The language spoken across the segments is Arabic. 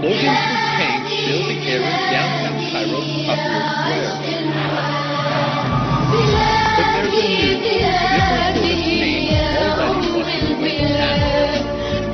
Slogans for change fill the air in downtown Cairo's Tahrir Square. But there's a new, different sort of change already washing away the past.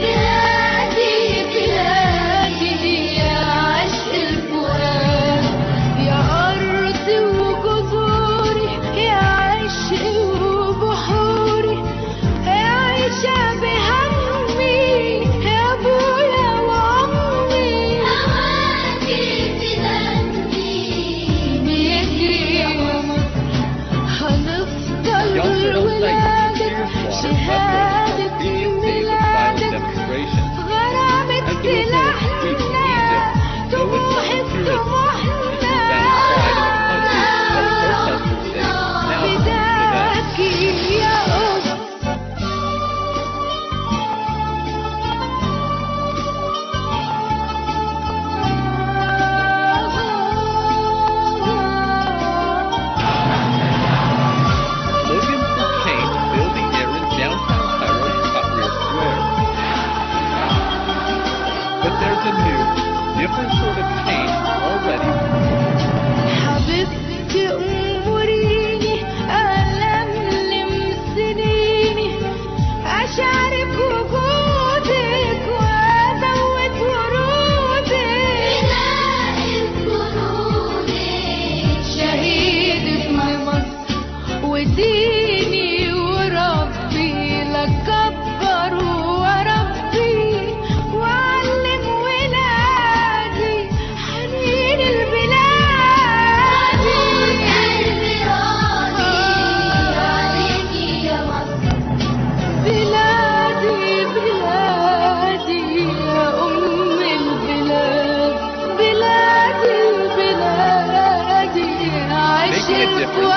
Different sort of change already. حبيبتي أموريني ألملم سنيني أشارك وجودك وأزود ورودك شهيدك مصر وديني وربي لك كبر وربي وعلم ولادي حنين البلاد قلبي راضي عليكي يا مصر بلادي بلادي يا أم البلاد بلادي بلادي عشق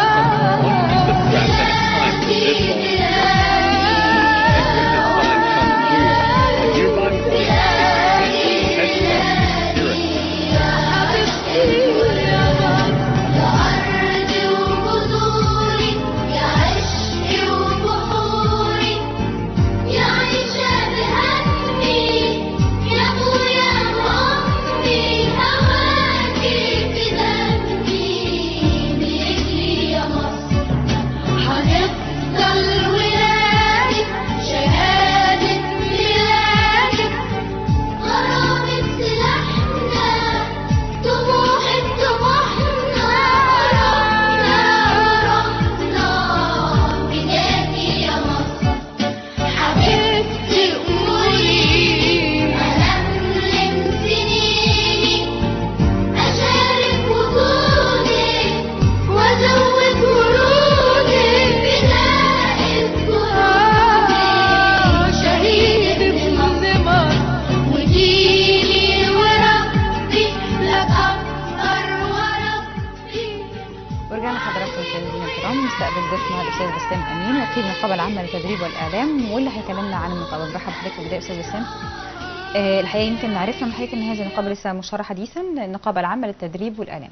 نستقبل ضيفنا الاستاذ بسام امين وكيل النقابه العامه للتدريب والاعلام واللي هيكلمنا عن النقابه. برحب بحضرتك في البدايه استاذ بسام. الحقيقه يمكن عرفنا من حضرتك ان هذه النقابه لسه مشهوره حديثا، النقابه العامه للتدريب والاعلام.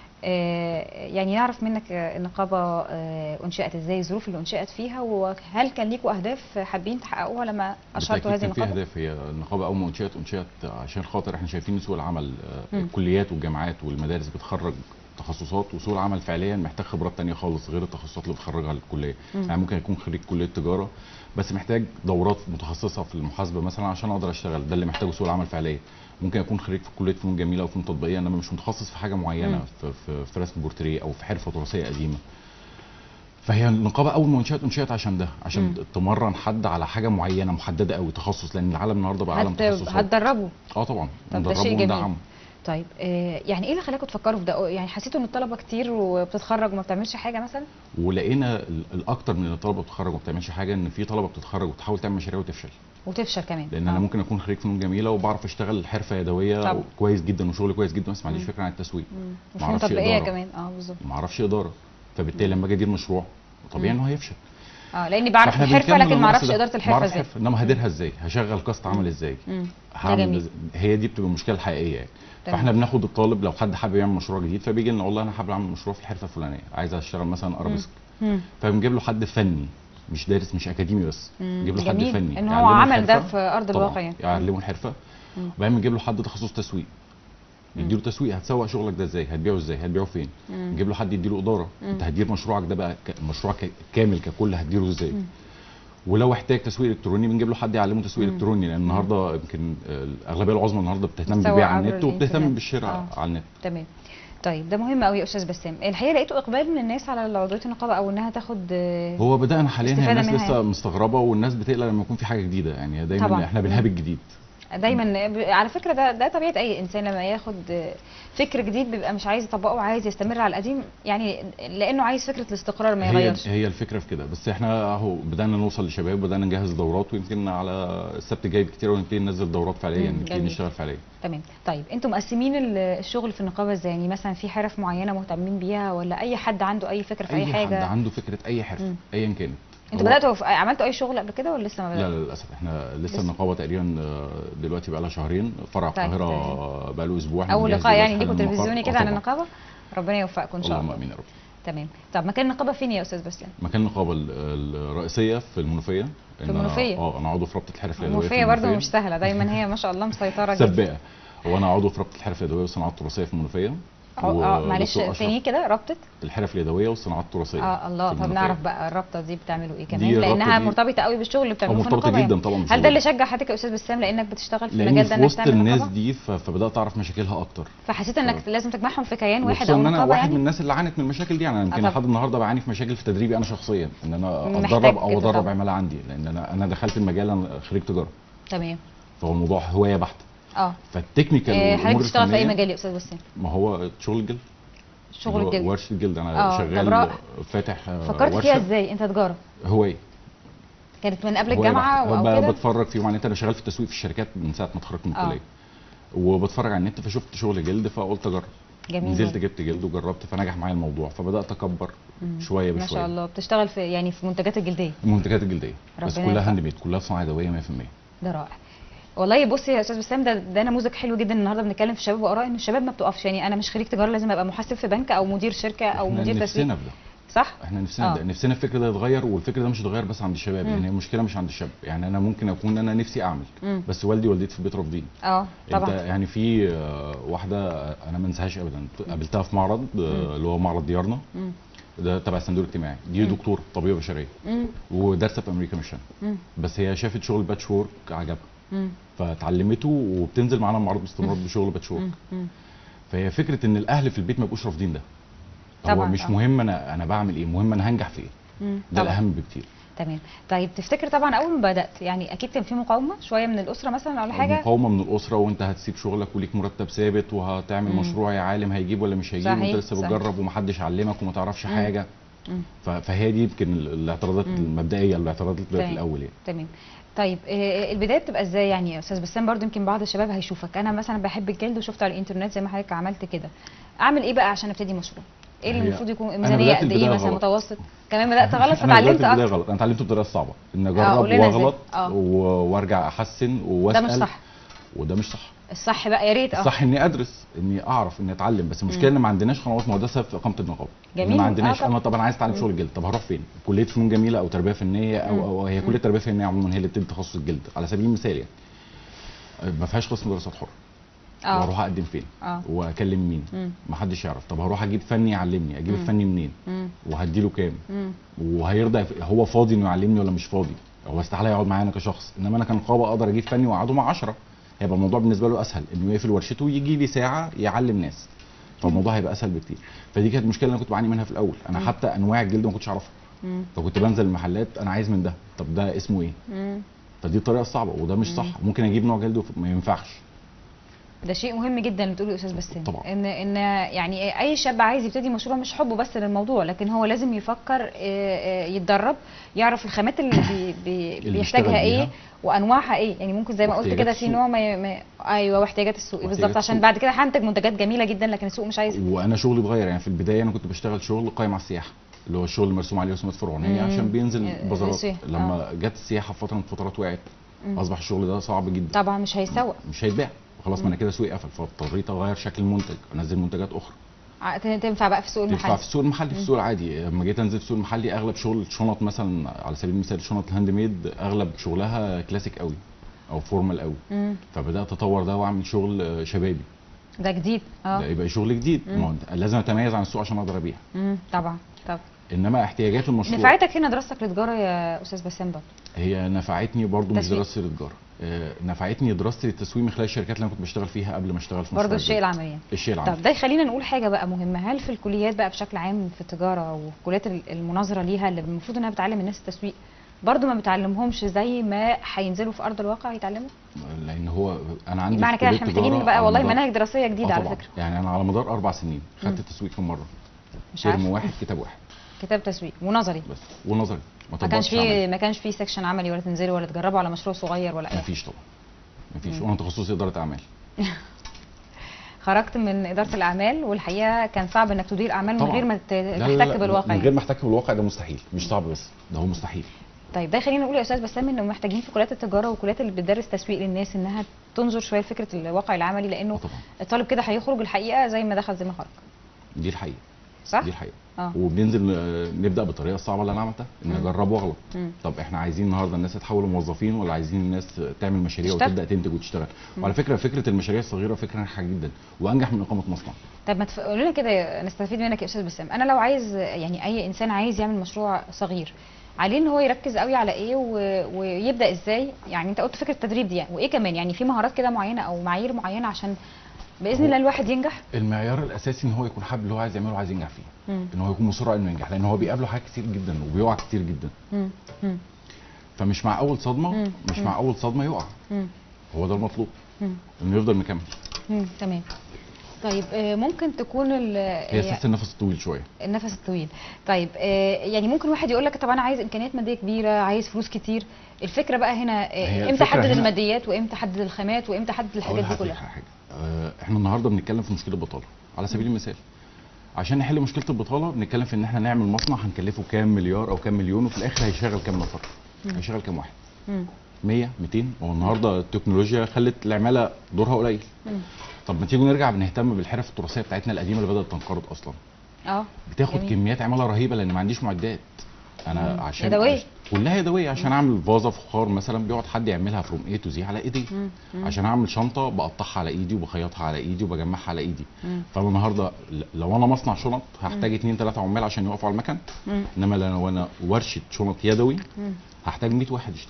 يعني نعرف منك النقابه انشئت ازاي، الظروف اللي انشئت فيها، وهل كان ليكوا اهداف حابين تحققوها لما اشرتوا هذه النقابه؟ في اهداف. هي النقابه اول ما انشئت عشان خاطر احنا شايفين سوق العمل، الكليات والجامعات والمدارس بتخرج تخصصات، وسوق العمل فعليا محتاج خبرات ثانيه خالص غير التخصصات اللي بتخرجها الكليه. يعني ممكن يكون خريج كليه تجاره بس محتاج دورات متخصصه في المحاسبه مثلا عشان اقدر اشتغل، ده اللي محتاجه سوق العمل فعليا. ممكن اكون خريج في كليه فنون جميله او فنون تطبيقيه انما مش متخصص في حاجه معينه في رسم بورتريه او في حرفه تراثيه قديمه. فهي النقابه اول ما انشئت عشان ده، عشان تمرن حد على حاجه معينه محدده قوي، تخصص، لان العالم النهارده بقى عالم تخصصات. هتدربوا؟ طبعا ندربوا وندعموا. طيب يعني ايه اللي خلاكم تفكروا في ده؟ يعني حسيتوا ان الطلبه كتير وبتتخرج وما بتعملش حاجه مثلا؟ ولقينا الاكتر من الطلبه بتتخرج وما بتعملش حاجه ان في طلبه بتتخرج وتحاول تعمل مشاريع وتفشل كمان. لان انا ممكن اكون خريج فنون جميله وبعرف اشتغل حرفه يدويه كويس جدا وشغل كويس جدا، بس ما عنديش فكره عن التسويق، ما اعرفش اداره كمان. بالظبط، ما اعرفش اداره، فبالتالي لما اجي ادير مشروع طبيعي انه هيفشل. لاني بعرف الحرفه لكن ما اعرفش اداره الحرفه ازاي. انما هديرها ازاي؟ هشغل كاست عمل ازاي؟ هي دي بتبقى المشكله الحقيقيه يعني. فاحنا بناخد الطالب لو حد حابب يعمل مشروع جديد فبيجي لنا والله انا حابب اعمل مشروع في الحرفه الفلانيه، عايز اشتغل مثلا ارابيسك، فبنجيب له حد فني مش دارس مش اكاديمي بس، نجيب له حد فني ان هو عمل ده في ارض الواقع، يعلمه الحرفه وبعدين بنجيب له حد تخصص تسويق، نديله تسويق، هتسوق شغلك ده ازاي، هتبيعه ازاي، هتبيعه فين، نجيب له حد يديله اداره، انت هتدير مشروعك ده بقى مشروع كامل ككل هتديره ازاي. ولو احتاج تسويق الكتروني بنجيب له حد يعلمه تسويق الكتروني، لان النهارده يمكن الاغلبيه العظمى النهارده بتهتم بتسوق بالبيع على عبر النت وبتهتم الإنترنت. بالشراء على النت. تمام. طيب ده مهم قوي يا استاذ بسام. الحقيقه لقيته اقبال من الناس على عضويه النقابه او انها تاخد هو بدانا حاليا، هي استفادة الناس منها لسه يعني. مستغربه، والناس بتقلق لما يكون في حاجه جديده، يعني دايما طبعاً. احنا بنهاب الجديد. دايما على فكره ده طبيعه اي انسان لما ياخد فكر جديد بيبقى مش عايز يطبقه وعايز يستمر على القديم، يعني لانه عايز فكره الاستقرار ما يغيرش. هي الفكره في كده، بس احنا اهو بدانا نوصل لشباب، بدانا نجهز دورات، ويمكن على السبت الجاي بكتير ونبتدي ننزل دورات فعليا، نبتدي جميل. نشتغل فعليا. تمام. طيب انتم مقسمين الشغل في النقابه ازاي؟ يعني مثلا في حرف معينه مهتمين بيها، ولا اي حد عنده اي فكره في اي حاجه؟ حد عنده فكره اي حرفه ايا كانت. انتوا بداتوا عملتوا اي شغل قبل كده ولا لسه ما بداتوا؟ لا للاسف احنا لسه النقابه تقريبا دلوقتي بقى لها شهرين، فرع القاهره بقى له اسبوع. اول لقاء يعني ليكوا تلفزيوني كده عن النقابه؟ ربنا يوفقكم ان شاء الله. اللهم امين يا رب. تمام. طب مكان النقابه فين يا استاذ بسام؟ مكان النقابه الرئيسيه في المنوفيه. في المنوفيه؟ انا عضو في رابطه الحرف اليدويه. المنوفيه برضه مش سهله، دايما هي ما شاء الله مسيطره جدا. سباقه. وانا عضو في رابطه الحرف اليدويه والصناعات التراثيه في المنوفيه. معلش تاني كده، رابطه الحرف اليدويه والصناعات التراثيه. الله. طب نعرف بقى الرابطه دي بتعملوا ايه كمان، لانها مرتبطه قوي بالشغل اللي بتعملوه في النقابه. مرتبطه جدا طبعا. هل ده اللي شجع حضرتك يا استاذ بسام لانك بتشتغل في المجال ده انك تعمل الناس نقابة؟ دي فبدات اعرف مشاكلها اكتر، فحسيت انك لازم تجمعهم في كيان واحد او نقابه. نقابه انا واحد يعني؟ من الناس اللي عانت من المشاكل دي، يعني يمكن لحد النهارده بعاني في مشاكل في تدريبي انا شخصيا، ان انا اتدرب او ادرب عماله عندي، لان انا دخلت المجال، انا خريج تجاره. تمام. فهو الموضوع هوايه بحته. فالتكنيكال حضرتك بتشتغل في اي مجال يا استاذ بسام؟ ما هو شغل الجلد. شغل الجلد، ورشه الجلد. انا شغال فاتح فكرت فيها ازاي؟ انت تجاره هوايه كانت من قبل الجامعه او كده؟ بتفرج فيه، يعني انا شغال في التسويق في الشركات من ساعه ما اتخرجت من الكليه، وبتفرج على النت فشفت شغل جلد فقلت اجرب. جميل. نزلت جبت جلد وجربت فنجح معايا الموضوع، فبدات اكبر شويه بشويه. ما شاء الله. بتشتغل في يعني في منتجات الجلديه؟ المنتجات الجلديه بس كلها هاند ميد، كلها صناعه يدويه 100%. ده رائع والله. بصي يا استاذ بسام، ده نموذج حلو جدا. النهارده بنتكلم في الشباب واراء ان الشباب ما بتقفش، يعني انا مش خريج تجاره لازم ابقى محاسب في بنك او مدير شركه او مدير تسويق. نفسنا في ده، صح؟ احنا نفسنا نفسنا الفكر ده يتغير، والفكر ده مش يتغير بس عند الشباب، يعني هي المشكله مش عند الشاب. يعني انا ممكن اكون انا نفسي اعمل بس والدي ووالدتي في البيت رافضين. طبعا. يعني في واحده انا ما انساهاش ابدا، قابلتها في معرض اللي هو معرض ديارنا، ده تبع الصندوق الاجتماعي. دي دكتور طبيبه بشريه ودارسه في امريكا مش هنا، بس هي شافت شغل باتش وورك عجبها فتعلمته وبتنزل معانا المعرض باستمرار بشغل باتش وورك. فهي فكره ان الاهل في البيت ما يبقوش رافضين ده. هو مش مهم انا بعمل ايه، مهم انا هنجح في ايه. ده الاهم بكتير. تمام. طيب تفتكر طبعا اول ما بدات يعني اكيد كان في مقاومه شويه من الاسره مثلا ولا حاجه؟ مقاومه من الاسره، وانت هتسيب شغلك وليك مرتب ثابت وهتعمل مشروع يا عالم هيجيب ولا مش هيجيب، وانت لسه بتجرب ومحدش علمك وما تعرفش حاجه. فهي دي يمكن الاعتراضات المبدئيه، الاعتراضات اللي في الاول يعني. تمام. طيب البدايه بتبقى ازاي يعني يا استاذ بسام؟ برضو يمكن بعض الشباب هيشوفك، انا مثلا بحب الجلد وشفت على الانترنت زي ما حضرتك عملت كده، اعمل ايه بقى عشان ابتدي مشروع؟ ايه اللي المفروض يكون ميزانيه قد ايه مثلا متوسط؟ كمان بدات غلط فتعلمت اكتر. غلط، انا اتعلمت بالطريقه الصعبه، ان اجرب واغلط وارجع احسن واسال. ده مش صح. وده مش صح. الصح بقى يا ريت الصح اني ادرس، اني اعرف، اني اتعلم، بس المشكله ان ما عندناش قنوات مهندسه في اقامه النقابه. جميل. ما عندناش. انا طبعا عايز اتعلم شغل الجلد، طب هروح فين؟ كليه فنون جميله او تربيه فنيه او هي كليه تربيه فنيه عموما هي اللي بتدي تخصص الجلد على سبيل المثال يعني. ما فيهاش قسم دراسات حره. واروح اقدم فين؟ واكلم مين؟ ما حدش يعرف. طب هروح اجيب فني يعلمني، اجيب الفني منين؟ وهديله كام؟ وهيرضى هو فاضي انه يعلمني ولا مش فاضي؟ هو استحاله يقعد معايا انا كشخص، انما انا كنقابه اقدر اجيب فني واقعده مع 10، هيبقى الموضوع بالنسبه له اسهل انه يقفل ورشته ويجي لي ساعه يعلم ناس، فالموضوع هيبقى اسهل بكتير. فدي كانت المشكله اللي انا كنت بعاني منها في الاول. انا حتى انواع الجلد ما كنتش اعرفها، فكنت بنزل المحلات انا عايز من ده، طب ده اسمه ايه؟ فدي الطريقه الصعبه وده مش صح. ممكن اجيب نوع جلد ما ينفعش. ده شيء مهم جدا اللي بتقوله يا استاذ بسام، طبعا. ان يعني اي شاب عايز يبتدي مشروع مش حبه بس للموضوع، لكن هو لازم يفكر يتدرب، يعرف الخامات اللي بيحتاجها ايه وانواعها ايه. يعني ممكن زي ما قلت كده في نوع ايوه، واحتياجات السوق بالظبط، عشان بعد كده هنتج منتجات جميله جدا لكن السوق مش عايزها. وانا شغلي اتغير، يعني في البدايه انا كنت بشتغل شغل قايم على السياحه، اللي هو الشغل المرسوم عليه رسومات فرعونيه عشان بينزل بازارات. لما جت السياحه في فتره من الفترات وقعت، اصبح الشغل ده صعب جدا. طبعا مش هيسوق، مش هيتباع، خلاص ما انا كده سوقي قفل، فاضطريت اغير شكل المنتج، انزل منتجات اخرى تنفع بقى في السوق المحلي. تنفع في السوق المحلي، في السوق العادي. لما جيت انزل في السوق المحلي اغلب شغل شنط مثلا على سبيل المثال، شنط الهاند ميد اغلب شغلها كلاسيك قوي، او فورمال قوي. فبدات اطور ده واعمل شغل شبابي. ده جديد. ده يبقى شغل جديد، ما هو لازم اتميز عن السوق عشان اقدر ابيع. طبعا. انما احتياجات المشروع. نفعتك هنا دراستك لتجاره يا استاذ بسام برضه؟ هي نفعتني برضو، مش تسويق. دراستي للتجاره، نفعتني دراستي للتسويق من خلال الشركات اللي انا كنت بشتغل فيها قبل ما اشتغل في برضه مشروع الشيء الجديد. العملي. الشيء العملي. طب ده يخلينا نقول حاجه بقى مهمه، هل في الكليات بقى بشكل عام في التجاره وكليات المناظره ليها اللي المفروض انها بتعلم الناس التسويق برضه ما بتعلمهمش زي ما هينزلوا في ارض الواقع يتعلموا؟ لان هو انا عندي معنى في كده كلية احنا محتاجين تجارة بقى على والله مدار- مناهج دراسيه جديده على طبعاً. فكره. يعني انا على مدار 4 سنين خدت التسويق كم مره؟ مش ترم عارفه. واحد كتاب واحد كتاب تسويق ونظري بس، ونظري. ما كانش فيه سكشن عملي ولا تنزلوا ولا تجربوا على مشروع صغير ولا اي ما حاجه؟ فيش طبعا، ما فيش. وانا تخصصي اداره اعمال. خرجت من اداره الاعمال والحقيقه كان صعب انك تدير اعمال من طبعاً. غير ما لا، لا، تحتك لا، بالواقع من غير يعني. ما احتك بالواقع ده مستحيل، مش صعب بس ده هو مستحيل. طيب ده خلينا نقول يا استاذ بسام انه محتاجين في كليات التجاره وكليات اللي بتدرس تسويق للناس انها تنظر شويه لفكره الواقع العملي، لانه طبعا الطالب كده هيخرج الحقيقه زي ما دخل زي ما خرج. دي الحقيقه. صح؟ دي الحقيقه. اه. وبننزل نبدا بالطريقه الصعبه اللي انا عملتها، ان اجرب واغلط. طب احنا عايزين النهارده الناس تتحول لموظفين ولا عايزين الناس تعمل مشاريع تشتغل. وتبدا تنتج وتشتغل؟ وعلى فكره فكره المشاريع الصغيره فكره ناجحه جدا وانجح من اقامه مصنع. طب ما تقول لنا كده نستفيد منك يا استاذ بسام، انا لو عايز يعني اي انسان عايز يعمل مشروع صغير عليه ان هو يركز قوي على ايه ويبدا ازاي؟ يعني انت قلت فكره التدريب دي يعني، وايه كمان يعني في مهارات كده معينه او معايير معينه عشان باذن الله الواحد ينجح؟ المعيار الاساسي ان هو يكون حابب اللي هو عايز يعمله وعايز ينجح فيه. ان هو يكون مصر انه ينجح، لان هو بيقابله حاجات كتير جدا وبيقع كتير جدا. فمش مع اول صدمه مش مع اول صدمه يقع. هو ده المطلوب، انه يفضل مكمل. تمام. طيب ممكن تكون هي اساس النفس الطويل شويه. النفس الطويل. طيب يعني ممكن واحد يقول لك طب انا عايز امكانيات ماديه كبيره، عايز فلوس كتير. الفكره بقى هنا امتى احدد الماديات وامتى احدد الخامات وامتى احدد الحاجات دي كلها؟ حاجه احنا النهارده بنتكلم في مشكله البطاله على سبيل المثال. عشان نحل مشكله البطاله بنتكلم في ان احنا نعمل مصنع هنكلفه كام مليار او كام مليون، وفي الاخر هيشغل كام نفر؟ هيشغل كام واحد؟ 100 200. هو النهارده التكنولوجيا خلت العماله دورها قليل. طب ما تيجوا نرجع بنهتم بالحرف التراثيه بتاعتنا القديمه اللي بدات تنقرض اصلا. بتاخد جميل. كميات عماله رهيبه لان ما عنديش معدات. انا عشان يدويه كلها يدويه. عشان اعمل فازه فخار مثلا بيقعد حد يعملها فروم اي تو زي على ايدي. عشان اعمل شنطه بقطعها على ايدي وبخيطها على ايدي وبجمعها على ايدي. فانا النهارده لو انا مصنع شنط هحتاج 2 3 عمال عشان يقفوا على المكن. انما لو انا ورشه شنط يدوي هحتاج 100 واحد يشتغل.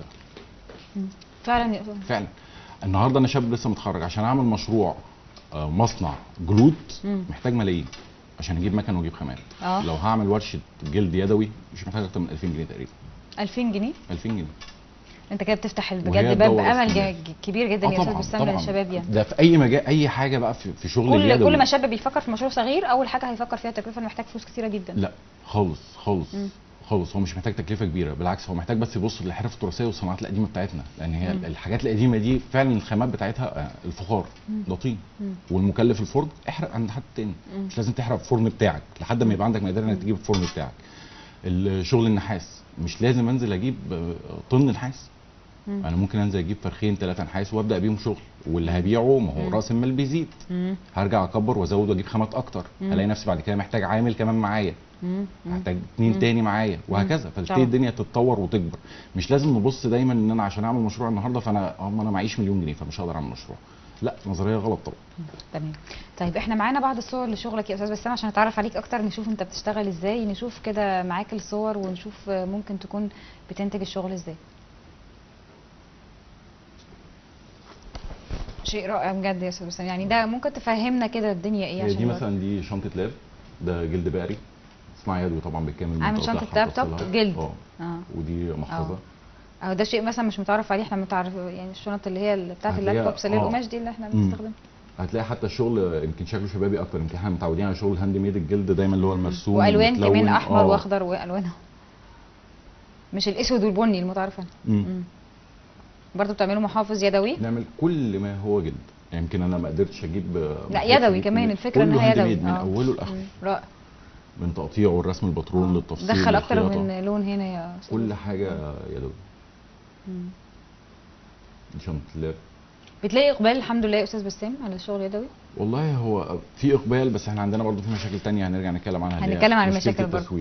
فعلا فعلا. النهارده انا شاب لسه متخرج، عشان اعمل مشروع مصنع جلود محتاج ملايين عشان اجيب مكن واجيب خامات. لو هعمل ورشه جلد يدوي مش محتاج اكتر من 2000 جنيه تقريبا. 2000 جنيه؟ 2000 جنيه. انت كده بتفتح بجد باب امل كبير جدا يا استاذ بسام للشباب يعني. ده في اي مجال، اي حاجه بقى في شغل اليدوي. كل ما شاب بيفكر في مشروع صغير اول حاجه هيفكر فيها التكلفه، محتاج فلوس كتيره جدا. لا خالص خالص. خالص هو مش محتاج تكلفه كبيره، بالعكس هو محتاج بس يبص للحرف التراثيه والصناعات القديمه بتاعتنا، لان هي الحاجات القديمه دي فعلا الخامات بتاعتها الفخار ده طين، والمكلف الفرن احرق عند حد تاني. مش لازم تحرق الفرن بتاعك لحد ما يبقى عندك مقدره انك تجيب الفرن بتاعك. الشغل النحاس مش لازم انزل اجيب طن نحاس. انا ممكن انزل اجيب فرخين 3 نحاس وابدا بيهم شغل، واللي هبيعه ما هو راس المال بيزيد. هرجع اكبر وازود واجيب خامات اكتر. هلاقي نفسي بعد كده محتاج عامل كمان معايا، محتاج 2 تاني معايا وهكذا. فتبتدي الدنيا تتطور وتكبر. مش لازم نبص دايما ان انا عشان اعمل مشروع النهارده فانا انا معيش مليون جنيه فمش هقدر اعمل مشروع. لا، نظريه غلط طبعا. تمام. طيب احنا معانا بعض الصور لشغلك يا استاذ بسام عشان نتعرف عليك اكتر، نشوف انت بتشتغل ازاي، نشوف كده معاك الصور ونشوف ممكن تكون بتنتج الشغل ازاي. شيء رائع بجد يا استاذ بسام. يعني ده ممكن تفهمنا كده الدنيا ايه؟ عشان دي مثلا دي شنطه لاب، ده جلد بقري صناعي يدوي طبعا بالكامل. عامل شنطه لابتوب جلد. ودي محفظه. ده شيء مثلا مش متعرف عليه، احنا متعرف يعني الشنط اللي هي بتاعت اللابتوب سلة القماش دي اللي احنا بنستخدمها. هتلاقي حتى الشغل يمكن شكله شبابي اكتر، يمكن احنا متعودين على شغل الهاند ميد الجلد دايما اللي هو المرسوم والوان كمان احمر واخضر والوانها مش الاسود والبني المتعارف عنه. برضه بتعملوا محافظ يدوي؟ نعمل كل ما هو جلد. يمكن انا ما قدرتش اجيب لا يدوي كمان، الفكره انها يدوي من اوله لاخره. رائع. من تقطيع والرسم الباترون للتفصيل، دخل اكتر من لون هنا يا استاذ. كل حاجه يدوي. شنطه اللاب. بتلاقي اقبال الحمد لله يا استاذ بسام على الشغل اليدوي؟ والله هو في اقبال، بس احنا عندنا برضه في مشاكل تانية هنرجع نتكلم عنها. هنتكلم عن المشاكل برضه.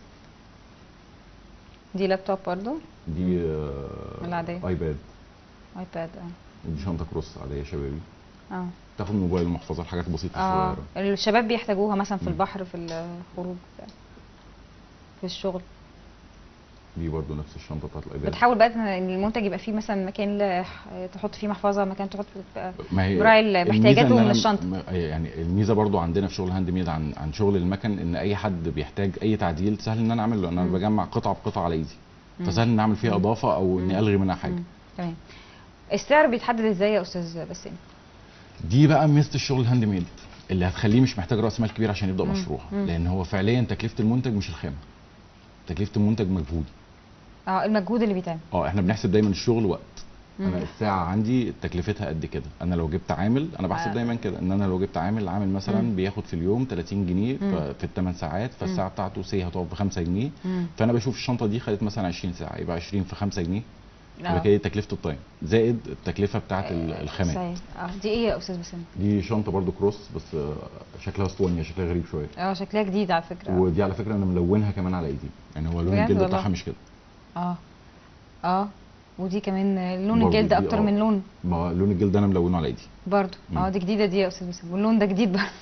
دي لابتوب برضه؟ دي العاديه ايباد. ايباد. ودي شنطه كروس عاديه شبابي، اه تاخد موبايل ومحفظه، الحاجات البسيطه اه الصغيره. الشباب بيحتاجوها مثلا في مم. البحر، في الخروج، في الشغل. دي برضو نفس الشنطه بتاعت الايباد. بتحاول بقى ان المنتج يبقى فيه مثلا مكان تحط فيه محفظه، مكان تحط ما هي براعي الميزة محتاجاته إن من أنا الشنطه. يعني الميزه برضو عندنا في شغل هاند ميد عن شغل المكن، ان اي حد بيحتاج اي تعديل سهل ان انا اعمل له. انا مم. بجمع قطعه بقطعه على ايدي، مم. فسهل ان اعمل فيها مم. اضافه او مم. اني الغي منها حاجه. تمام. السعر بيتحدد ازاي يا استاذ باسم؟ دي بقى ميزه الشغل الهاند ميد اللي هتخليه مش محتاج راس مال كبير عشان يبدا مم. مشروع، مم. لان هو فعليا تكلفه المنتج مش الخامه، تكلفه المنتج مجهود. المجهود اللي بيتعمل. احنا بنحسب دايما الشغل وقت. مم. انا الساعه عندي تكلفتها قد كده، انا لو جبت عامل، انا بحسب دايما كده ان انا لو جبت عامل مثلا مم. بياخد في اليوم 30 جنيه مم. في الثمان ساعات، فالساعه بتاعته هتقف ب 5 جنيه. مم. فانا بشوف الشنطه دي خدت مثلا 20 ساعه، يبقى 20 في 5 جنيه، يبقى آه. كده تكلفه التايم زائد التكلفه بتاعه الخامات. صحيح. دي ايه يا استاذ باسم؟ دي شنطه برضو كروس، بس شكلها اسطوانيه، شكلها غريب شويه. شكلها جديد على فكره. ودي على فكره انا ملونها كمان على ايدي، يعني هو لون بجد الجلد والله؟ بتاعها مش كده. اه ودي كمان لون برضو الجلد دي اكتر من لون. ما لون الجلد انا ملونه على ايدي برضو دي جديده دي يا استاذ باسم، واللون ده جديد بقى.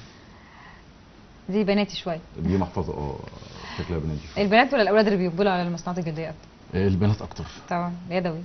دي بناتي شويه. دي محفظه شكلها بناتي شويه. البنات ولا الاولاد اللي بيقبلوا على المصنوعات الجلديه اكتر؟ البنات اكتر طبعا يدوي.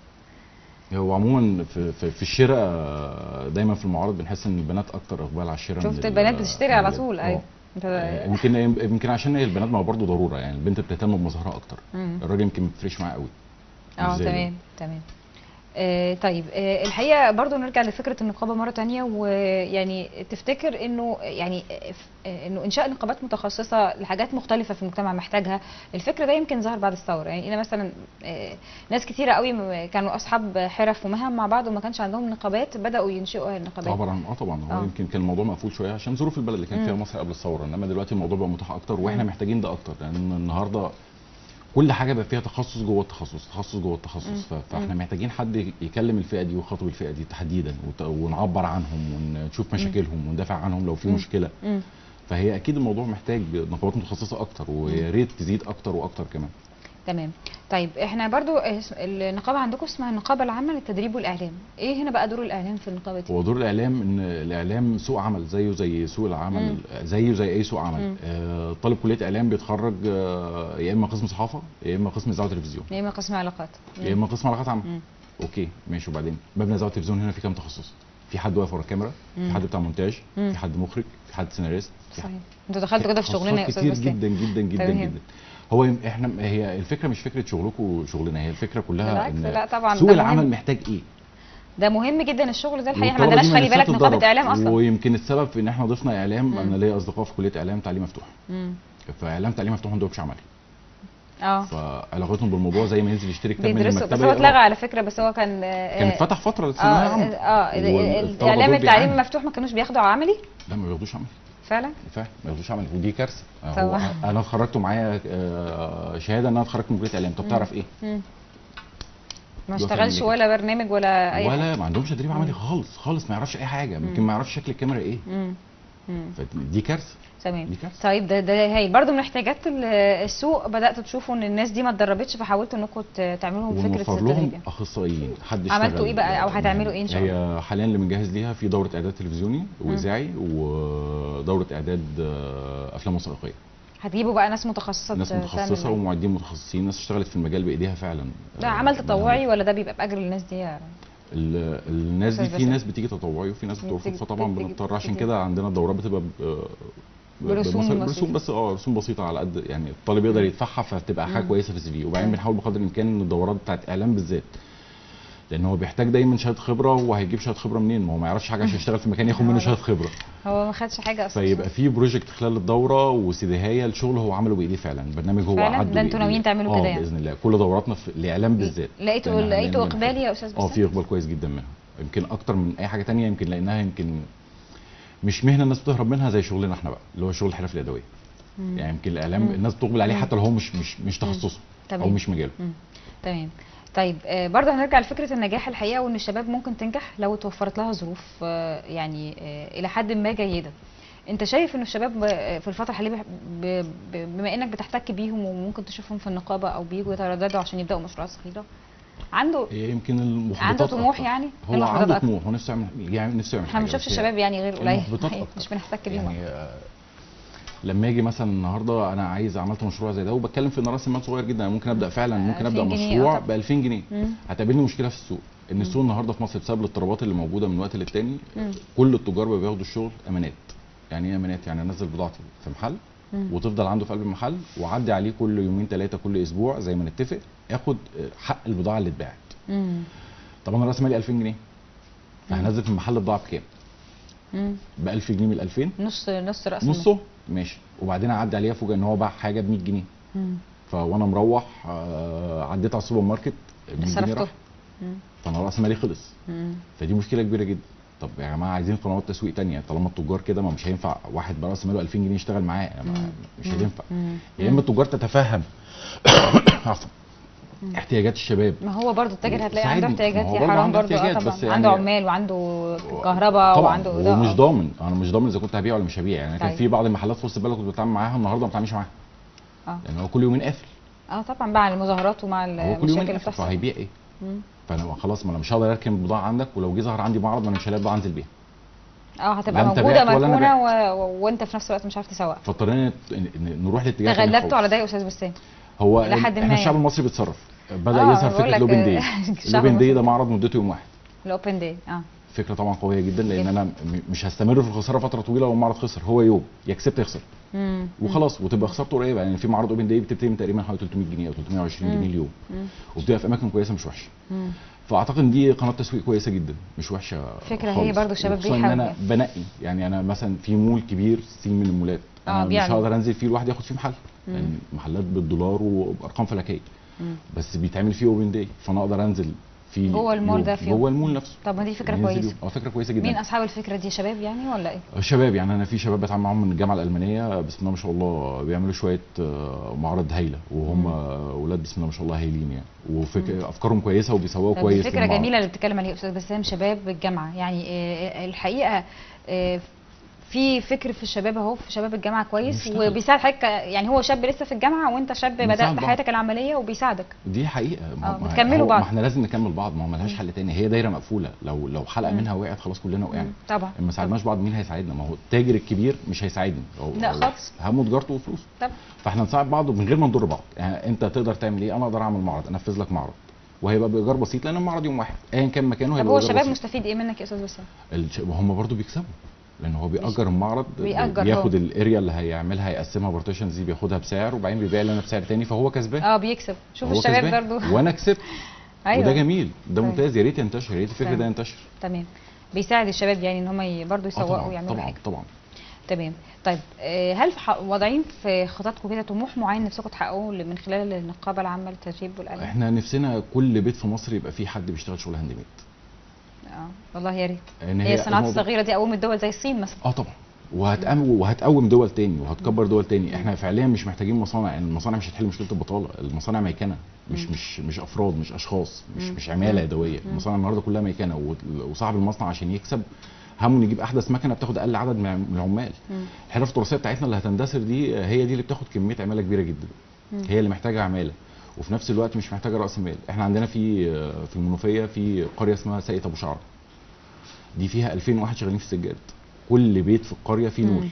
هو عموما في الشراء دايما في المعارض بنحس ان البنات اكتر اقبال على الشراء. شفت البنات بتشتري على طول. ايوه يمكن عشان هي البنات ما برضه ضروره، يعني البنت بتهتم بمظهرها اكتر. الراجل يمكن ما بتفرقش معاه قوي. تمام. طيب الحقيقه برضو نرجع لفكره النقابه مره تانية، ويعني تفتكر انه يعني انه انشاء نقابات متخصصه لحاجات مختلفه في المجتمع محتاجها. الفكره ده يمكن ظهر بعد الثوره، يعني انا مثلا ناس كتيره قوي كانوا اصحاب حرف ومهن مع بعض وما كانش عندهم نقابات، بداوا ينشئوا النقابات. طبعا هو يمكن كان الموضوع مقفول شويه عشان ظروف البلد اللي كان فيها مصر قبل الثوره، انما دلوقتي الموضوع بقى متاح اكتر، واحنا محتاجين ده اكتر، لان النهارده كل حاجه بقى فيها تخصص جوه التخصص، تخصص جوه التخصص. فاحنا محتاجين حد يكلم الفئه دي ويخاطب الفئه دي تحديدا، ونعبر عنهم ونشوف مشاكلهم وندافع عنهم لو في مشكله. فهي اكيد الموضوع محتاج نقابات متخصصه اكتر، ويا ريت تزيد اكتر واكتر كمان. تمام. طيب احنا برضو النقابه عندكم اسمها النقابه العامه للتدريب والاعلام، ايه هنا بقى دور الاعلام في النقابه دي؟ هو دور الاعلام ان الاعلام سوق عمل زيه زي سوق العمل، زيه زي اي سوق عمل. طالب كليه اعلام بيتخرج يا اما قسم صحافه، يا اما قسم اذاعه وتلفزيون، يا اما قسم علاقات، يا اما قسم علاقات عامه. اوكي ماشي. وبعدين مبنى اذاعه وتلفزيون هنا في كام تخصص؟ في حد واقف ورا الكاميرا، في حد بتاع مونتاج، في حد مخرج، في حد سيناريست. صحيح. انتوا دخلتوا كده في شغلنا يا استاذ كتير جدا جدا جدا جدا. هي الفكره مش فكره شغلكم وشغلنا، هي الفكره كلها ان لا طبعا سوق العمل محتاج ايه. ده مهم جدا الشغل ده الحقيقه، احنا ما عندناش خلي بالك نقابه اعلام اصلا. ويمكن السبب في ان احنا ضفنا اعلام، انا ليا اصدقاء في كليه اعلام تعليم مفتوح. فاعلام تعليم مفتوح ما عندهمش عملي. فعلاقتهم بالموضوع زي ما ينزل يشتري كتاب من المكتبه. بس هو اتلغى على فكره، بس هو كان اتفتح فتره للثانويه عامه. الاعلام التعليم المفتوح ما كانوش بياخدوا عملي؟ لا ما بياخدوش عملي فعلا ما بياخدوش عملي، ودي كارثه. انا اتخرجت معايا شهاده ان انا اتخرجت من كليه اعلام. طب تعرف ايه؟ ما اشتغلش ولا برنامج ولا اي حاجه، ما عندهمش تدريب عملي خالص، ما يعرفش اي حاجه، يمكن ما يعرفش شكل الكاميرا ايه. فدي كارثه. تمام. طيب ده هي برضه من احتياجات السوق، بداتوا تشوفوا ان الناس دي ما اتدربتش فحاولتوا انكم تعملوا لهم فكره التدريب. لهم اخصائيين حد يشتغل. عملتوا ايه بقى او هتعملوا ايه ان شاء الله؟ هي حاليا اللي بنجهز ليها في دوره اعداد تلفزيوني واذاعي، ودوره اعداد افلام وثائقيه. هتجيبوا بقى ناس متخصصه، ناس متخصصه ومعدين متخصصين، ناس اشتغلت في المجال بايديها فعلا. ده عمل تطوعي ولا ده بيبقى باجر للناس دي؟ الناس دي في ناس بتيجي تطوعي وفي ناس بترفض، فطبعا بنضطر عشان كده عندنا الدورات بتبقى برسوم بس رسوم بسيطه على قد يعني الطالب يقدر يدفعها، فبتبقى حاجه كويسه في السي في. وبعدين بنحاول بقدر الامكان ان الدورات بتاعت اعلام بالذات، لان هو بيحتاج دايما شهاده خبره، وهيجيب شهاده خبره منين؟ ما هو ما يعرفش حاجه عشان يشتغل في مكان ياخد منه شهاده خبره. هو ما خدش حاجه اصلا. فيبقى في بروجكت خلال الدوره وسيديهايه الشغل هو عمله بايديه فعلا، برنامج هو عدله. ده انتوا ناويين تعملوا كده يعني؟ باذن الله كل دوراتنا في الاعلام بالذات. لقيتوا اقبال يا استاذ باسم؟ في اقبال كويس جدا منها، يمكن اكتر من اي حاجه ثانيه، يمكن لانها يمكن مش مهنه الناس بتهرب منها زي شغلنا احنا بقى اللي هو شغل الحرف اليدويه. يعني يمكن الاعلام الناس بتقبل عليه حتى لو هو مش تخصصه او مش مجاله. تمام. طيب برضه هنرجع لفكره النجاح الحقيقه، وان الشباب ممكن تنجح لو توفرت لها ظروف يعني الى حد ما جيده. انت شايف ان الشباب في الفتره الحاليه بما انك بتحتك بيهم وممكن تشوفهم في النقابه او بييجوا يترددوا عشان يبداوا مشروعات صغيره، عنده يمكن المحبطات عنده طموح أكتر. يعني هو المحبطات عنده أكتر. طموح ونفسه يعمل نفسه يعمل احنا ما حاجة، بنشوفش بس هي الشباب يعني غير قليل المحبطات أكتر. مش بنحتك بيهم. يعني لما اجي مثلا النهارده انا عايز عملت مشروع زي ده وبتكلم في ان راس المال صغير جدا، انا ممكن ابدا فعلا، ممكن ابدا 2000 جنيه مشروع طبعا. ب 2000 جنيه. مم. هتقابلني مشكله في السوق، ان السوق النهارده في مصر بسبب الاضطرابات اللي موجوده من وقت للتاني كل التجار بقوا بياخدوا الشغل امانات. يعني ايه امانات؟ يعني انزل بضاعتي في محل وتفضل عنده في قلب المحل، واعدي عليه كل يومين ثلاثه كل اسبوع زي ما نتفق اخد حق البضاعه اللي اتباعت. طب انا راس مالي 2000 جنيه، فهنزل في المحل بضاعه بكام؟ ب 1000 جنيه من ال 2000، نص راس المال. نصه ماشي، وبعدين اعدي عليه افوجئ ان هو باع حاجه ب 100 جنيه. فوانا مروح عديت على السوبر ماركت 100 جنيه صرفته. راح، فانا راس مالي خلص. فدي مشكله كبيره جدا. طب يا جماعه عايزين قنوات تسويق تانية، طالما التجار كده ما مش هينفع واحد براس ماله 2000 جنيه يشتغل معاه، يعني مش هينفع. يا اما التجار تتفهم عفوا احتياجات الشباب. ما هو برضو التاجر هتلاقي عنده ساعدني. احتياجات ما هو يا برضه حرام عنده برضو. احتياجات، طبعا بس يعني عنده عمال وعنده كهرباء طبعا وعنده اضاءه. ومش ضامن، انا مش ضامن اذا كنت هبيع ولا مش هبيع. يعني كان طيب. في بعض المحلات في وسط البلد كنت بتعامل معاها، النهارده ما بتعاملش معاها. لان هو كل يومين قافل. طبعا مع المظاهرات ومع هو كل المشاكل يومين اللي قافل، بتحصل. فهيبيع ايه؟ فانا خلاص، ما انا مش هقدر اركن البضاعه عندك، ولو جه ظهر عندي معرض ما انا مش هلاقي بضاعه انزل بيها. هتبقى لا أنت موجوده بعت ولا أنا مركونه وانت في نفس الوقت مش عارف تسوق. فاضطرينا نروح لاتجاه تاني تغلبتوا خالص. على ده يا استاذ بسام؟ هو إلى حد ما احنا الشعب يعني. المصري بيتصرف. بدا أنا يظهر بقول فكره لك الاوبن داي. الشعب الاوبن داي ده المصري. معرض مدته يوم واحد. الاوبن داي فكره طبعا قويه جدا، لان جدا. انا مش هستمر في الخساره فتره طويله. لو المعرض خسر هو يوم، يا كسبت يا خسرت وخلاص، وتبقى خسارته قريبه. يعني في معرض اوبن داي بتبتدي من تقريبا حوالي 300 جنيه او 320 جنيه اليوم، وبتبقى في اماكن كويسه مش وحشه. فاعتقد ان دي قناه تسويق كويسه جدا مش وحشه فكره خالص. هي برضو الشباب وخصوصاً ان بيحاولوا انا بنقي. يعني انا مثلا في مول كبير سين من المولات، انا مش بيعمل. هقدر انزل فيه لوحدي اخد فيه محل، يعني محلات بالدولار وبارقام فلكيه، بس بيتعمل فيه اوبن داي، فانا اقدر انزل في جوه المول يوم. ده في يوم. جوه المول نفسه. طب ما دي فكره ننزل كويسه. يوم. فكره كويسه جدا. مين اصحاب الفكره دي؟ شباب يعني ولا ايه؟ شباب. يعني انا في شباب بتعامل معاهم من الجامعه الالمانيه، بسم الله ما شاء الله بيعملوا شويه معارض هايله، وهم اولاد بسم الله ما شاء الله هايلين يعني، افكارهم كويسه وبيسوقوا كويس. فكره جميله اللي بتتكلم عليها استاذ بسام، شباب الجامعه. يعني الحقيقه في فكر في الشباب اهو، في شباب الجامعه كويس وبيساعد حضرتك. يعني هو شاب لسه في الجامعه وانت شاب بدات حياتك العمليه وبيساعدك. دي حقيقه. بتكملوا بعض. ما احنا لازم نكمل بعض، ما هو ملهاش حل تاني. هي دايره مقفوله، لو حلقه منها وقعت خلاص كلنا وقعنا. طبعا. ما ساعدناش بعض مين هيساعدنا؟ ما هو التاجر الكبير مش هيساعدني. لا خالص. همه تجارته وفلوسه. طبعا. فاحنا نساعد بعض من غير ما نضر بعض. يعني انت تقدر تعمل ايه؟ انا اقدر اعمل معرض، انفذ لك معرض، وهيبقى بايجار بسيط لان المعرض يوم واحد ايا كان مكانه. طب هو الشباب مستفيد ايه منك يا استاذ بسام؟ هم برضو بيكسبوا، لان هو بيأجر المعرض، بياخد الاريا اللي هيعملها يقسمها بارتيشنز دي، بياخدها بسعر وبعدين بيبيع لنا بسعر تاني، فهو كسبان. بيكسب. شوف الشباب برضو وانا كسبت. أيوة. وده جميل، ده ممتاز، يا ريت ينتشر، يا ريت الفكر ده ينتشر. تمام. بيساعد الشباب يعني ان هم برضو يسوقوا ويعملوا حاجه. طبعا. تمام. طيب هل واضعين في خططكم كده طموح معين نفسكم تحققوه من خلال النقابه العامه للتدريب والاعلام؟ احنا نفسنا كل بيت في مصر يبقى فيه حد بيشتغل شغل هاند ميد. والله يا ريت. هي الصناعات الصغيره دي قومت دول زي الصين مثلا. طبعا. وهتقوم دول تاني وهتكبر دول تاني. احنا فعليا مش محتاجين مصانع، يعني المصانع مش هتحل مشكله البطاله. المصانع ميكنه، مش افراد، مش اشخاص، مش عماله يدويه. المصانع النهارده كلها ميكنه، وصاحب المصنع عشان يكسب همه يجيب احدث مكنه بتاخد اقل عدد من العمال. الحرف التراثيه بتاعتنا اللي هتندثر دي هي دي اللي بتاخد كميه عماله كبيره جدا. هي اللي محتاجه عماله، وفي نفس الوقت مش محتاجه راس مال. احنا عندنا في المنوفيه في قريه اسمها ساقية ابو شعره، دي فيها 2000 واحد شغالين في السجاد. كل بيت في القريه فيه نول.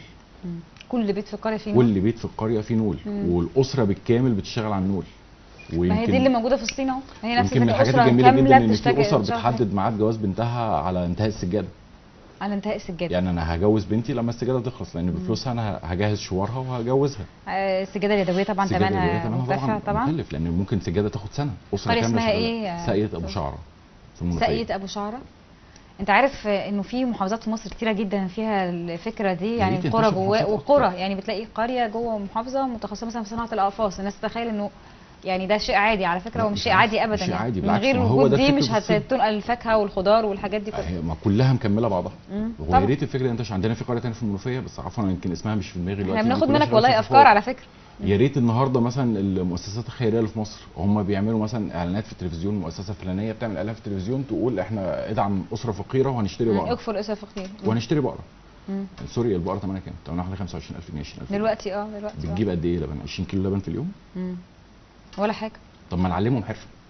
كل بيت في القريه فيه نول. كل بيت في القريه فيه نول، والاسره بالكامل بتشتغل على النول. ما هي دي اللي موجوده في الصين اهو. هي نفس الحاجات الجميله جدا ان في اسر بتحدد ميعاد جواز بنتها على انتهاء السجاده. على انتهاء السجاده. يعني انا هجوز بنتي لما السجاده تخلص، لان بفلوسها انا هجهز شوارها وهجوزها. السجاده اليدويه طبعا ثمنها مرتفع طبعا مكلف، لان ممكن سجاده تاخد سنه. اسره كامله. اسمها ايه؟ ساقية ابو شعره في المنوفيه. ساقية ابو شعره. انت عارف انه في محافظات في مصر كتيره جدا فيها الفكره دي، يعني القرى جواه، وقرى يعني بتلاقي قريه جوه محافظه متخصصه مثلا في صناعه الاقفاص. الناس تتخيل انه يعني ده شيء عادي، على فكره هو مش شيء عادي ابدا. مش عادي، من غير وجود دي مش هتنقل الفاكهه والخضار والحاجات دي كلها. ما كلها مكمله بعضها. هو يا ريت الفكره انتش. عندنا في قريه ثانيه في المنوفيه بس عفوا يمكن اسمها مش في دماغي دلوقتي. احنا بناخد منك والله افكار على فكره. يا ريت النهارده مثلا المؤسسات الخيريه اللي في مصر هم بيعملوا مثلا اعلانات في التلفزيون. مؤسسه فلانيه بتعمل اعلان في التلفزيون تقول احنا ادعم اسره فقيره وهنشتري بقره. اكفر اسره فقيره وهنشتري بقره. سوري البقره ثمنها كام؟ ثمنها حوالي 25000 جنيه 20000 دلوقتي. بتجيب قد ايه لبن؟ 20 كيلو لبن في اليوم؟ ولا حاجه. طب ما نعلمهم حرفه.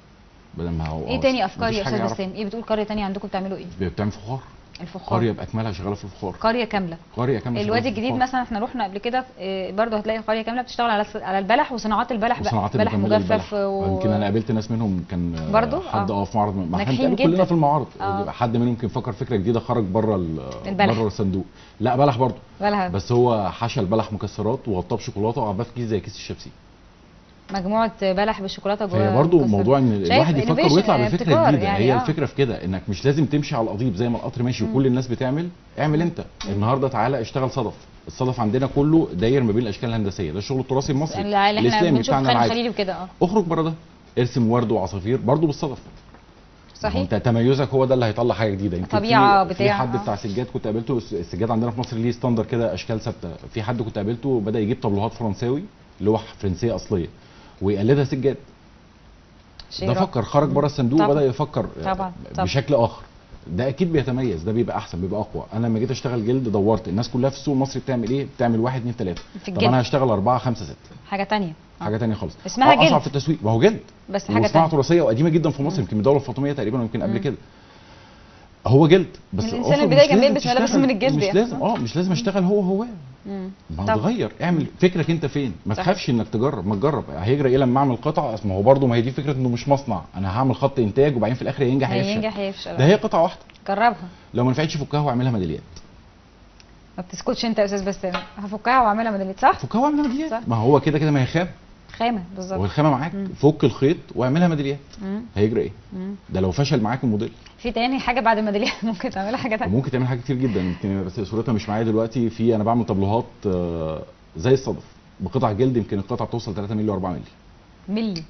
بدل ما هو ايه تاني افكار مفيش يا حاجة استاذ يعرفها. بسام؟ ايه بتقول قريه تانية عندكم بتعملوا ايه؟ بتعمل فخار. الفخار، قريه باكملها شغاله في الفخار. قريه كامله. قريه كامله الوادي شغالة في الجديد الفخار. مثلا احنا رحنا قبل كده، برضه هتلاقي قريه كامله بتشتغل على البلح وصناعات البلح بقى، وصناعات بلح المكملة مجفف للبلح. يمكن انا قابلت ناس منهم كان برضو؟ حد في معرض، ما احنا ناجحين بنتقابل كلنا جدا. في المعارض. آه. حد منهم يمكن فكر فكره جديده، خرج بره البلح. بره الصندوق. لا بلح برضه، بلح، بس هو حشى البلح مكسرات وغطاه بشوكولاته وعباه في كيس زي كيس الشيبسي. مجموعه بلح بالشوكولاته جوه. فهي برضه مكسر. موضوع ان شايف الواحد يفكر innovation، ويطلع بفكره ابتكار جديده. يعني. هي الفكره في كده، انك مش لازم تمشي على القضيب زي ما القطر ماشي وكل الناس بتعمل. اعمل انت النهارده، تعالى اشتغل صدف. الصدف عندنا كله داير ما بين الاشكال الهندسيه، ده الشغل التراثي المصري اللي احنا الاسلامي بنشوف بتاعنا خان العادي. خليلي وكده. اخرج بره ده، ارسم ورد وعصافير برضه بالصدف. صحيح. انت تميزك هو ده اللي هيطلع حاجه جديده. يمكن طبيعة في بتاع. حد بتاع سجاد كنت قابلته، السجاد عندنا في مصر ليه ستاندر كده، اشكال ثابته. في حد كنت قابلته بدا يجيب طابلوهات فرنساوي، لوح فرنسيه اصليه، ويقلدها سجاد. شيء ده رائع. فكر، خرج بره الصندوق طبعا. وبدا يفكر طبعا. بشكل اخر. ده اكيد بيتميز، ده بيبقى احسن، بيبقى اقوى. انا لما جيت اشتغل جلد دورت الناس كلها في السوق المصري بتعمل ايه؟ بتعمل 1 2 3. في طب الجلد. انا هشتغل 4 5 6. حاجه تانية. حاجه تانية خالص. اسمها جلد. اصعب في التسويق، ما هو جلد بس حاجه وصناعه تانية. تراثيه وقديمه جدا في مصر، يمكن من الدوله الفاطميه تقريبا، ويمكن قبل كده. هو جلد بس الإنسان أخرج، البدائي مش كان لازم بيلبس ملابس تشتغل. من الجلد مش يعني. لازم مش لازم اشتغل هو ما طب. تغير، اعمل فكرك انت فين. ما صح. تخافش انك تجرب، ما تجرب. هيجرى ايه لما اعمل قطعه؟ ما هو برده، ما هي دي فكره انه مش مصنع. انا هعمل خط انتاج وبعدين في الاخر ينجح يفشل. هينجح يفشل. ده هي قطعه واحده، جربها. لو ما نفعتش فكها واعملها ميداليات. ما بتسكتش انت يا استاذ بسام، هفكها واعملها ميداليات، صح؟ فكها واعملها ميداليات. صح. ما هو كده كده، ما هي خام. خامه بالظبط. والخامه معاك، فك الخيط واعملها ميداليات. مم. هيجرى ايه؟ ده لو فشل معاك الموديل. في تاني حاجه بعد الميداليات ممكن تعملها حاجه تانية؟ وممكن تعمل حاجات كتير جدا، يمكن بس صورتها مش معايا دلوقتي. في انا بعمل طابلوهات زي الصدف بقطع جلد، يمكن القطعه بتوصل 3 مللي و4 مللي. ملي.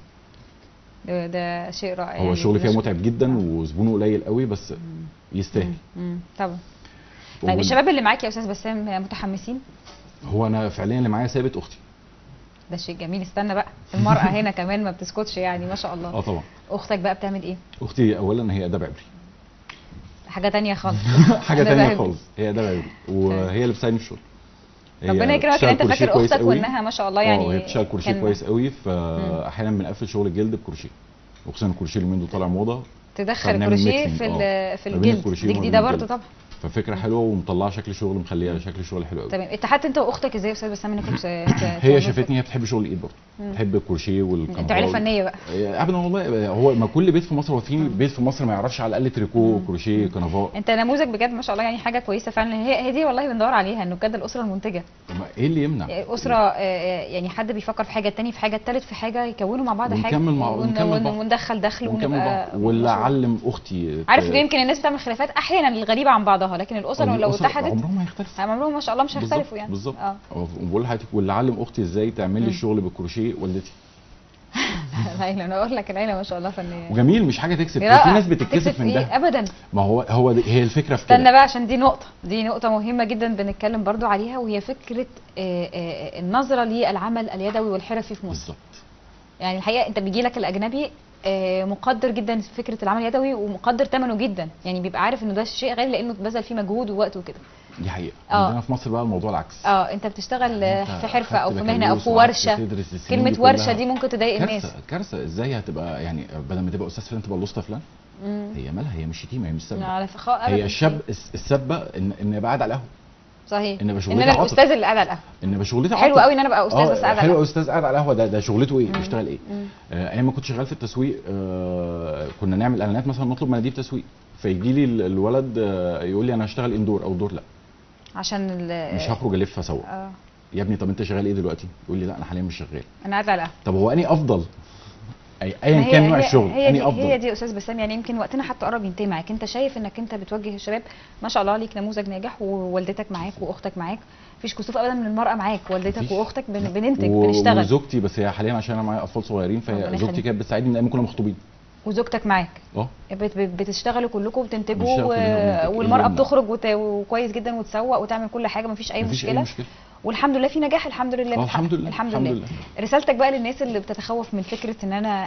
ده شيء رائع. هو يعني الشغل فيها ده متعب جدا وزبونه قليل قوي، بس يستاهل. طبعا. طيب الشباب اللي معاك يا استاذ بسام متحمسين؟ هو انا فعليا اللي معايا ثابت اختي. ده شيء جميل. استنى بقى، المرأة هنا كمان ما بتسكتش يعني، ما شاء الله. طبعا. اختك بقى بتعمل ايه؟ اختي اولا هي اداب عبري. حاجة تانية خالص. حاجه أداب تانية عبري. خالص، هي اداب عبري وهي اللي بتساعدني في الشغل. ربنا يكرمك ان انت فاكر اختك وانها ما شاء الله يعني. هي بتشتغل كروشيه كويس قوي، فاحيانا بنقفل شغل الجلد بكروشيه، وخصوصا الكروشيه اليومين دول طالع موضه. تدخل فبنعمل الكروشيه mixing. في الجلد، دي جديده برضه طبعا. ففكره حلوه ومطلعه شكل شغل، مخليها شكل شغل حلو قوي. تمام. اتحدت انت واختك ازاي يا استاذ بسام انكم هي شافتني، هي بتحب شغل الايد برضه، بتحب الكروشيه والكنفه. انتوا عيله فنيه بقى؟ ابدا والله. هو ما كل بيت في مصر، هو في بيت في مصر ما يعرفش على الاقل تريكو كروشيه كنفه. انت نموذج بجد ما شاء الله يعني، حاجه كويسه فعلا. هي دي والله بندور عليها، انه بجد الاسره المنتجه. ايه اللي يمنع؟ اسره يعني حد بيفكر في حاجه، التاني في حاجه، التالت في حاجه، يكونوا مع بعض حاجه وندخل دخل ونبقى واللي اعلم اختي. عارف ليه؟ يمكن الناس بتعمل خلافات احيانا الغريبه عن بعضها، لكن الاسر لو اتحدت عمرهم ما هيختلفوا. عمرهم ما شاء الله مش هيختلفوا يعني. بالظبط. بقول لحضرتك، واللي علم اختي ازاي تعمل لي الشغل بالكروشيه والدتي. العيله، انا اقول لك العيله ما شاء الله فنيه وجميل، مش حاجه تكسب. في ناس بتتكسف من ده ابدا. ما هو هي الفكره في كده. استنى بقى، عشان دي نقطه مهمه جدا بنتكلم برضو عليها، وهي فكره النظره للعمل اليدوي والحرفي في مصر. بالظبط. يعني الحقيقه انت بيجي لك الاجنبي مقدر جدا فكره العمل اليدوي، ومقدر ثمنه جدا، يعني بيبقى عارف انه ده شيء غالي لانه اتبذل فيه مجهود ووقت وكده. دي حقيقه. عندنا في مصر بقى الموضوع العكس. انت بتشتغل في حرفه او في مهنه او في ورشه. كلمه ورشه دي ممكن تضايق الناس. كارثه. ازاي هتبقى يعني بدل ما تبقى استاذ فلان تبقى الاسطى فلان؟ هي مالها؟ هي مش شتيمه، هي مش سبه. هي السبه ان ابقى قاعد على القهوه. صحيح. ان انا الاستاذ اللي قاعد على القهوه. ان ابقى شغلتي حلو قوي ان انا ابقى استاذ بس قاعد على القهوه. حلو، استاذ قاعد على القهوه. ده شغلته ايه؟ بيشتغل ايه؟ ايام ما كنت شغال في التسويق، كنا نعمل اعلانات مثلا، نطلب مناديب تسويق، فيجي لي الولد يقول لي انا هشتغل اندور او دور. لا، عشان مش هخرج الف اسوق. يا ابني طب انت شغال ايه دلوقتي؟ يقول لي لا انا حاليا مش شغال. انا قاعد على القهوه. طب هو اني افضل؟ ايا كان نوع الشغل اني افضل. هي دي يا استاذ بسام، يعني يمكن وقتنا حتى قرب ينتهي معاك. انت شايف انك انت بتوجه الشباب، ما شاء الله عليك نموذج ناجح، ووالدتك معاك واختك معاك، مفيش كسوف ابدا من المراه معاك، والدتك واختك بننتج بنشتغل. وزوجتي، بس هي حاليا عشان انا معايا اطفال صغيرين، فهي زوجتي كانت بتساعدني من ايام كنا مخطوبين. وزوجتك معاك؟ بتشتغلوا كلكم وبتنتجوا، والمراه كلنا. بتخرج وكويس جدا وتسوق وتعمل كل حاجه، مفيش اي مشكله. والحمد لله في نجاح، الحمد لله. الحمد لله. رسالتك بقى للناس اللي بتتخوف من فكره ان انا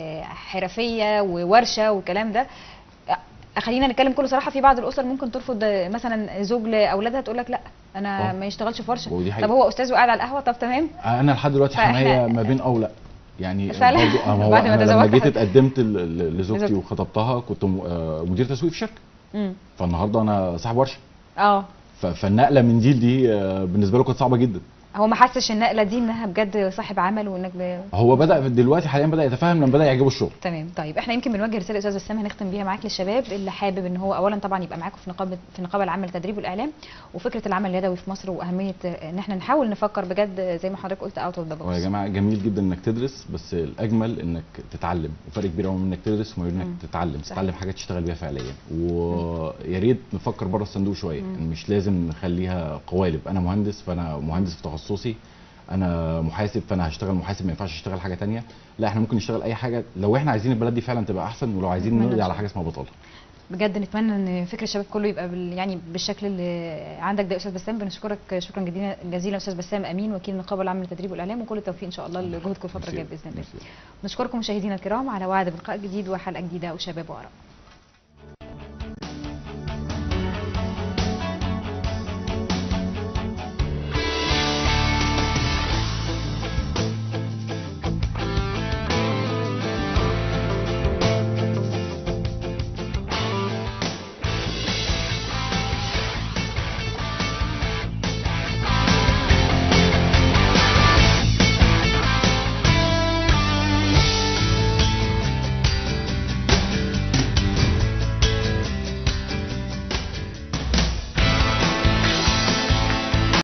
حرفيه وورشه والكلام ده، خلينا نتكلم كل صراحه، في بعض الاسر ممكن ترفض مثلا زوج لاولادها، تقول لك لا انا ما يشتغلش في ورشه. طب هو استاذ وقاعد على القهوه، طب تمام. انا لحد دلوقتي حمايه ما بين او لا. يعني أسألها برضو هو بعد ما انا لما تزوجت جيت حضرتك. اتقدمت لزوجتي لزوجتك. وخطبتها كنت مدير تسويق في شركه، مم. فالنهارده انا صاحب ورشه. اه فالنقله من دي لدي بالنسبه له كانت صعبه جدا. هو ما حسش النقله دي انها بجد صاحب عمل وانك هو بدا دلوقتي حاليا بدا يتفاهم لما بدا يعجبه الشغل. تمام. طيب احنا يمكن بنوجه رساله استاذ بسام هنختم بيها معاك للشباب اللي حابب ان هو اولا طبعا يبقى معاكم في النقابه العامه للتدريب والاعلام، وفكره العمل اليدوي في مصر واهميه ان احنا نحاول نفكر بجد زي ما حضرتك قلت اوت اوف ذا ويا بوكس. جماعه جميل جدا انك تدرس، بس الاجمل انك تتعلم، وفرق كبير قوي انك تدرس وما بين انك تتعلم. صحيح. تتعلم حاجه تشتغل بيها فعليا، ويا ريت نفكر بره الصندوق شويه. مش لازم نخليها قوالب، انا مهندس فانا مهندس في تخصصي، انا محاسب فانا هشتغل محاسب، ما ينفعش اشتغل حاجه تانية. لا احنا ممكن نشتغل اي حاجه لو احنا عايزين البلد دي فعلا تبقى احسن، ولو عايزين أتمنى نقضي إن على شاء حاجه اسمها بطاله. بجد نتمنى ان فكر الشباب كله يبقى يعني بالشكل اللي عندك ده يا استاذ بسام. بنشكرك شكرا جزيلا استاذ بسام امين وكيل النقابه العامه للتدريب والاعلام، وكل التوفيق ان شاء الله لجهودكم الفتره الجايه باذن الله. نشكركم مشاهدينا الكرام على وعد بلقاء جديد وحلقه جديده وشباب وآراء.